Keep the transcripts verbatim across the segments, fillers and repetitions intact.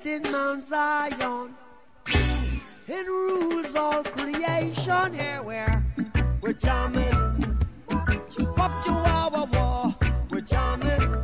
in Mount Zion. It rules all creation. Yeah, we're, we're jamming. Wop chihuahua war. We're jamming.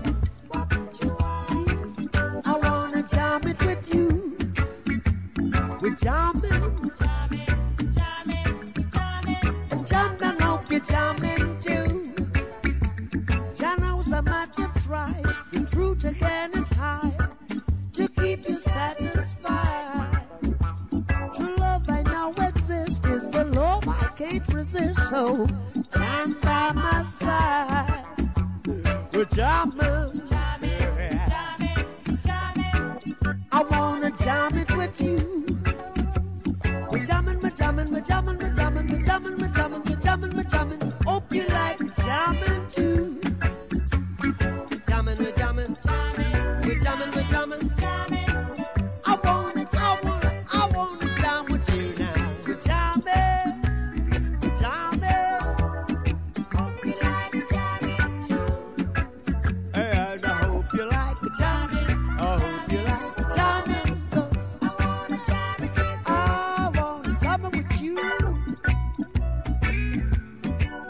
See, I wanna jam it with you. We're jamming. Jamming, jamming, jamming. And jam down, hope you're jamming too. Jano's a matter of try. The truth again is high. To keep you satisfied. True love I know exists. Is the love I can't resist. So jam by my side. We're jamming. Jamming, jamming, jamming. I wanna jam it with you. We're jamming, we're jamming, we're jamming, we're jamming, we're jamming, we're jamming, we're jamming, we're jamming. Hope you like jamming too. We're jamming, we're jamming, jamming, we're jamming, we're jamming, jamming. I wanna, I wanna, I wanna jam with you now. We're jamming, we're jamming. Hope you like jamming too. And I hope you like jamming. I hope you like jamming. 'Cause I wanna jam it with you. I wanna jam it with you.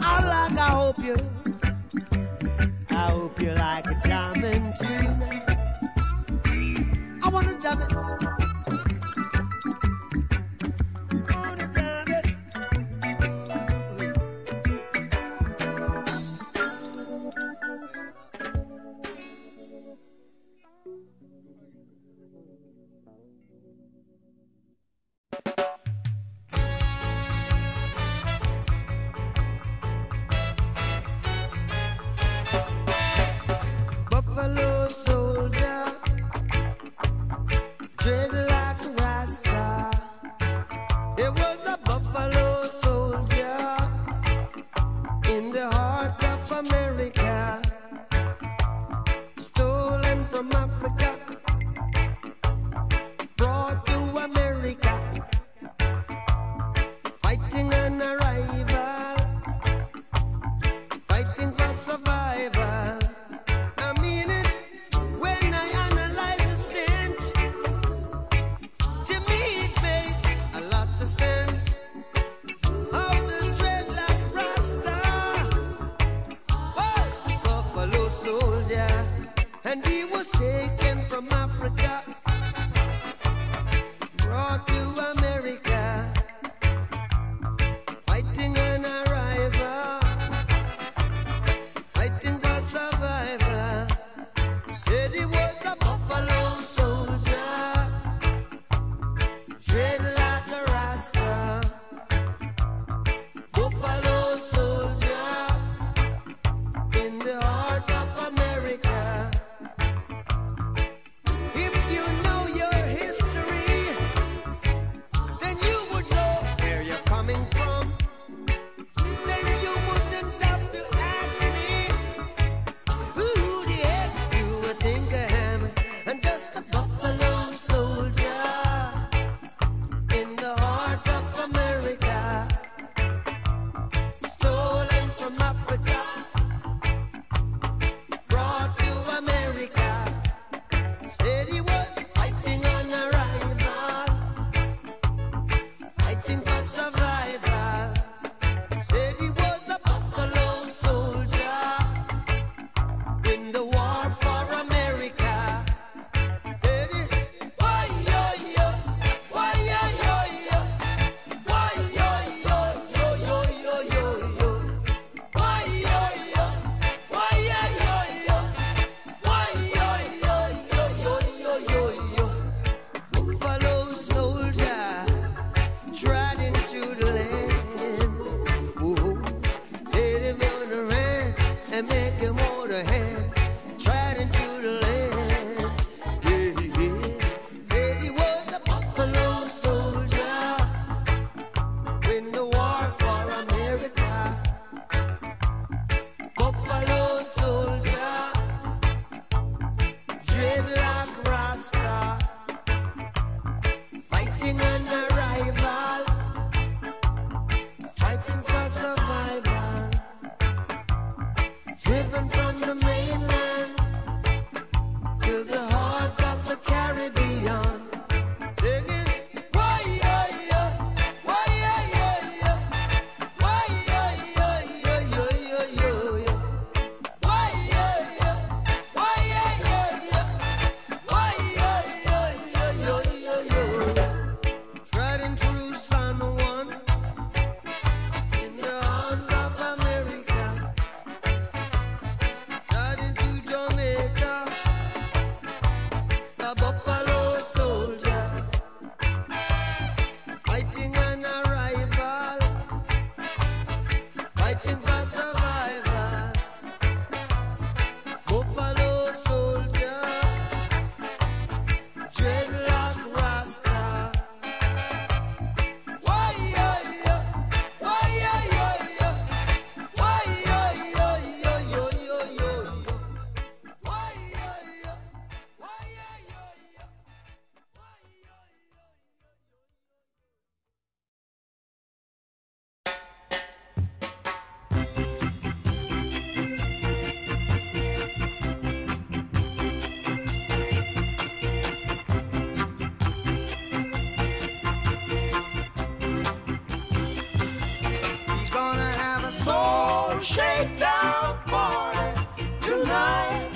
shakedown party tonight.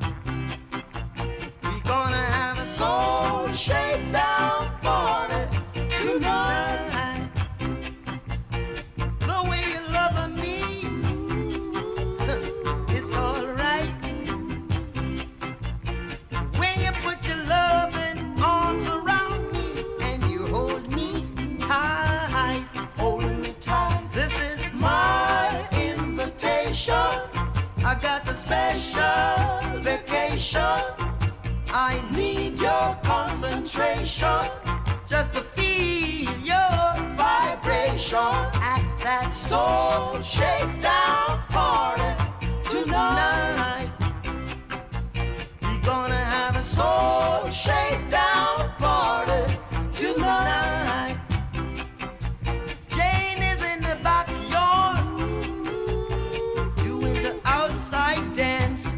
We're gonna have a soul shakedown party tonight. The way you love me, it's alright. When you put your loving arms around me and you hold me tight, holding me tight. This is my invitation. I got the special vacation. I need your concentration just to feel your vibration at that soul shakedown party tonight. We're gonna have a soul shakedown party tonight. Jane is in the backyard doing the outside dance.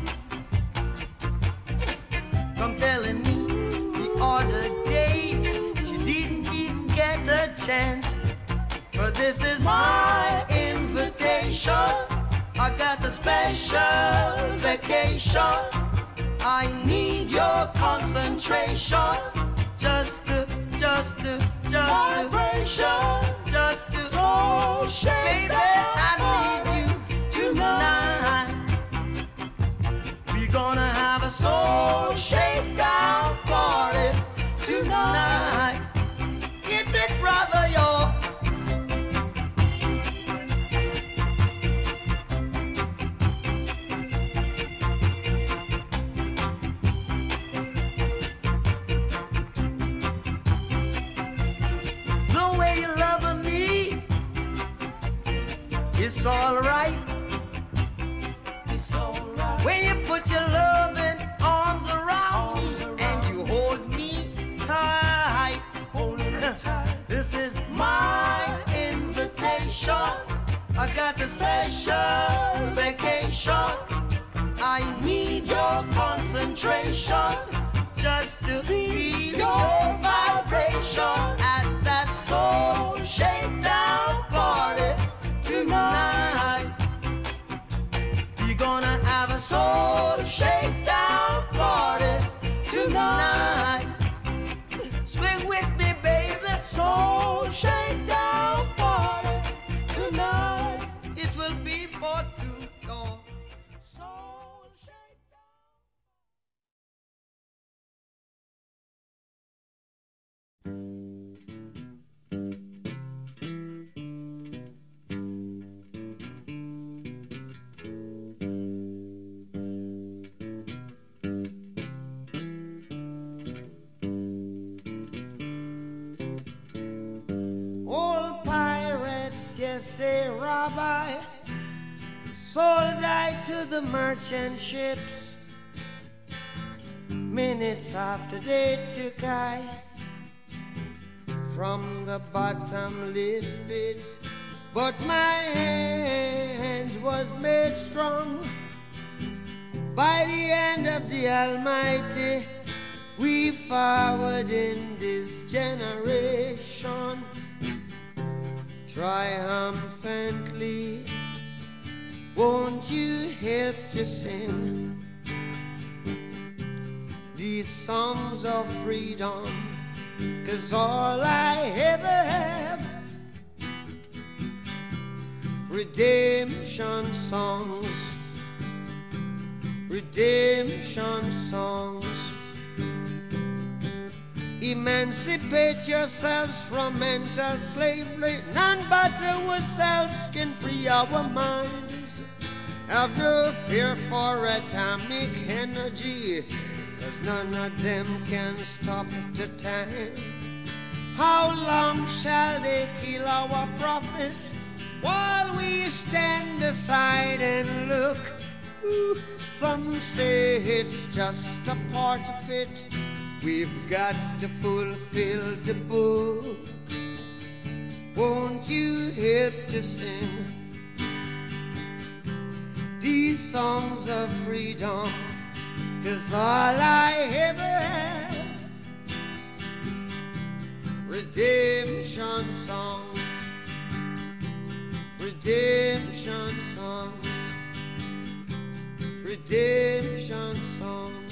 Come telling me the other day she didn't even get a chance. But this is my invitation. I got a special vacation. I need your concentration just to, just to, just to, vibration, just to, soul shake. Baby, I need you tonight. We're gonna have a soul shakedown party tonight. It's it, brother, yo. The way you love me, it's alright. It's alright. When you put your loving arms around me and you hold me tight, this is my invitation. I got the special vacation. I need your concentration just to feel your vibration at that soul shakedown party tonight. We're gonna have a soul shakedown party tonight. Swing with me, baby. Soul shakedown party tonight. It will be for two. No. Soul shakedown. Old pirates, yes, they rob I, sold I to the merchant ships. Minutes after they took I from the bottomless pit, but my hand was made strong by the hand of the Almighty. We forward in this generation triumphantly. Won't you help to sing these songs of freedom? 'Cause all I ever have, redemption songs, redemption songs. Emancipate yourselves from mental slavery. None but ourselves can free our minds. Have no fear for atomic energy, 'cause none of them can stop the time. How long shall they kill our prophets while we stand aside and look? Ooh, some say it's just a part of it. We've got to fulfill the book. Won't you help to sing these songs of freedom? 'Cause all I ever have, redemption songs, redemption songs. redemption songs.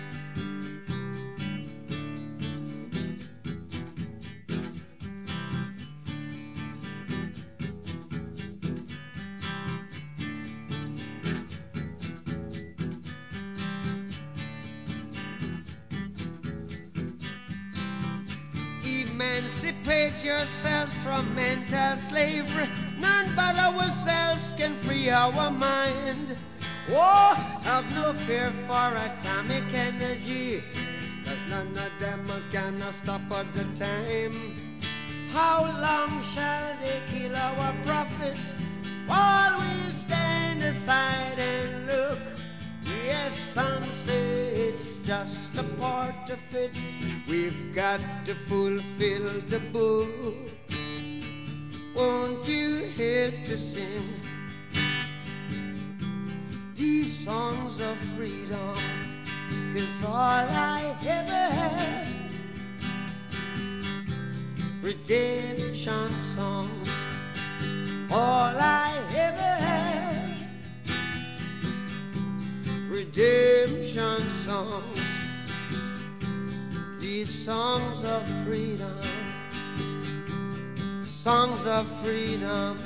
Emancipate yourselves from mental slavery. None but ourselves can free our mind. Oh, have no fear for atomic energy, 'cause none of them can stop at the time. How long shall they kill our prophets while we stand aside and look? Yes, some say it's just a part of it. We've got to fulfill the book. Won't you help to sing these songs of freedom? 'Cause all I ever had, redemption songs. All I ever had, redemption songs. These songs of freedom, songs of freedom.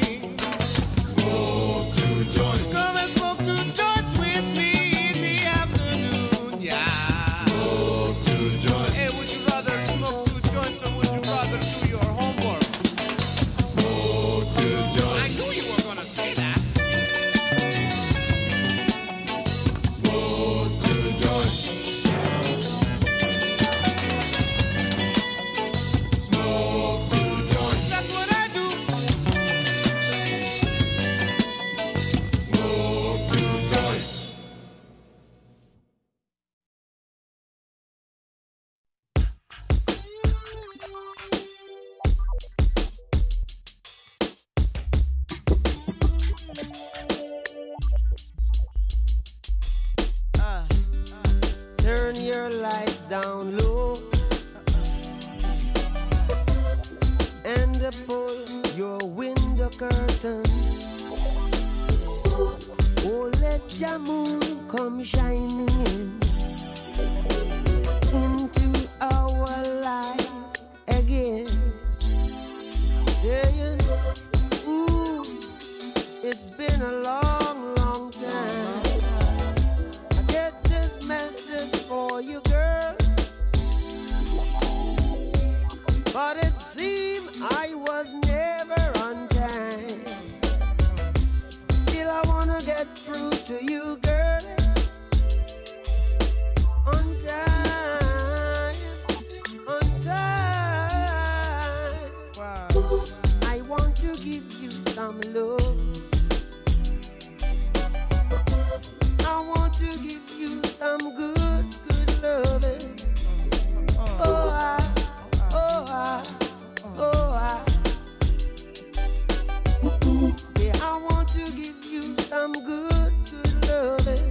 Come and smoke two joints with me in the afternoon. turn your lights down low and pull your window curtain. Oh, let your moon come shining in into our life again. Saying, ooh, it's been a long, long time. I get this message for you, girl, but it seemed I was never on time. Still I wanna get through to you, girl, on time, on time. Wow. I want to give you some love. I want to give you some good, good loving. Oh, I, oh, I, oh, I. Yeah, I want to give you some good, good loving.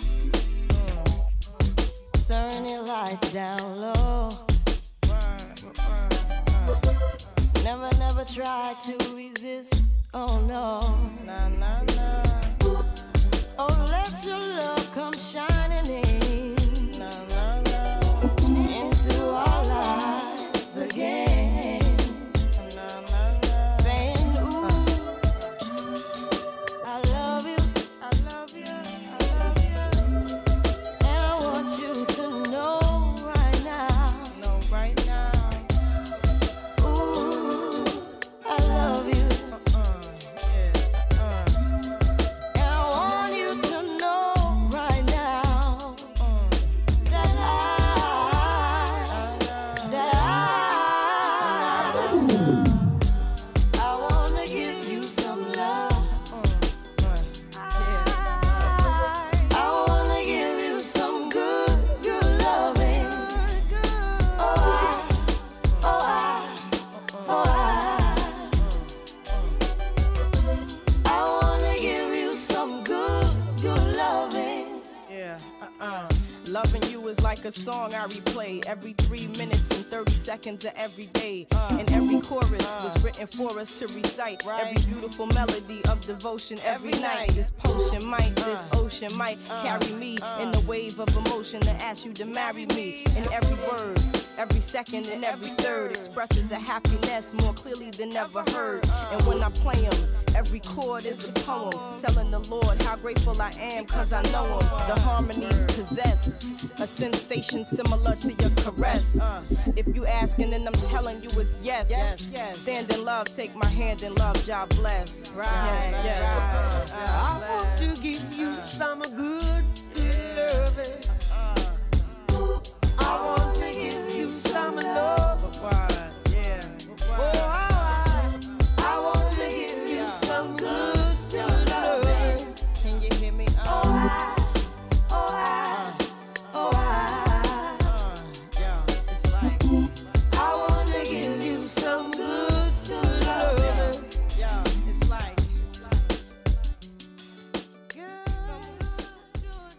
Turn your lights down low. Never, never try to resist. Oh no. Nah, nah, nah. Oh, let your love come shining in. Nah, nah, nah. Into our lives again. Nah, nah, nah. Saying, ooh, I love you. I love you. I love you. And I want you to know right now. Know right now. Ooh, I love you. Uh-uh. Yeah. Uh. And I want you to know right now that I, that I, I wanna give you some love. I wanna give you some good, good loving. Oh, I, oh, I, oh, I. I wanna give you some good, good loving. Yeah, uh-uh. Loving you is like a song I replay every three minutes and thirty seconds of every day. Uh, and every chorus uh, was written for us to recite. Right. Every beautiful melody of devotion every, every night. This potion might, uh, this ocean might uh, carry me uh, in the wave of emotion to ask you to marry me. And every word, every second and every third expresses a happiness more clearly than ever heard. And when I play them, every chord is a poem telling the Lord how grateful I am, cause I know him. The harmonies possess a sensation similar to your caress. If you asking, then I'm telling you it's yes. Stand in love, take my hand in love, God bless. Right, yes, yes. Right. I want to give you some good, good loving. I want to give you some love. Yeah. Oh, I, I want to give you some good, good loving. Can you hear me? Uh, oh, I, oh, I, oh, I. Uh, yeah, it's like, I want to give you some good, good loving. Yeah, it's like, it's like Good, some good, good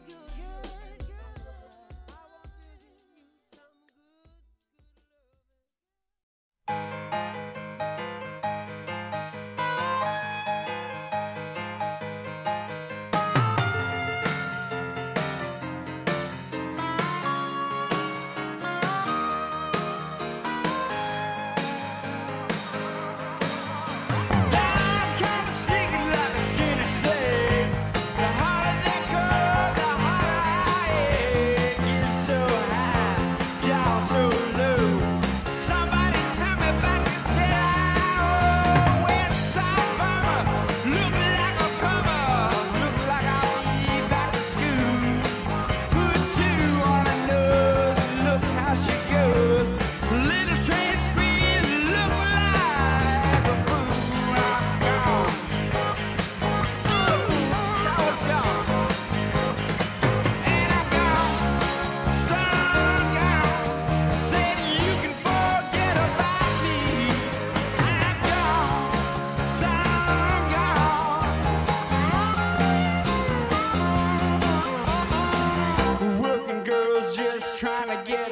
trying to get